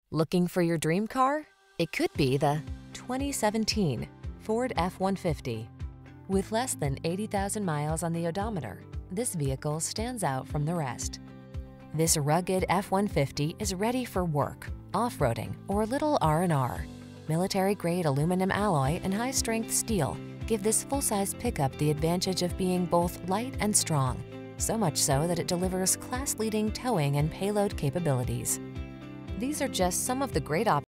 Looking for your dream car? It could be the 2017 Ford F-150. With less than 80,000 miles on the odometer, this vehicle stands out from the rest. This rugged F-150 is ready for work, off-roading, or a little R&R. Military-grade aluminum alloy and high-strength steel give this full-size pickup the advantage of being both light and strong, so much so that it delivers class-leading towing and payload capabilities. These are just some of the great options